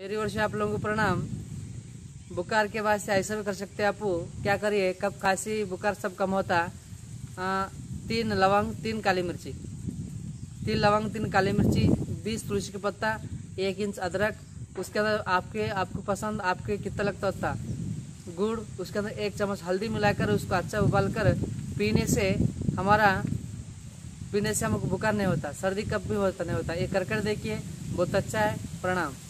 मेरी ओर से आप लोगों को प्रणाम। बुखार के बाद से ऐसा भी कर सकते हैं आप, क्या करिए, कब खांसी बुखार सब कम होता। 3 लवंग 3 काली मिर्ची, 3 लवंग 3 काली मिर्ची, 20 तुलसी के पत्ता, 1 इंच अदरक, उसके अंदर आपको पसंद आपके कितना लगता होता गुड़, उसके अंदर 1 चम्मच हल्दी मिलाकर उसको अच्छा उबाल कर पीने से हमको बुखार नहीं होता, सर्दी कब भी होता नहीं होता। ये करके देखिए, बहुत अच्छा है। प्रणाम।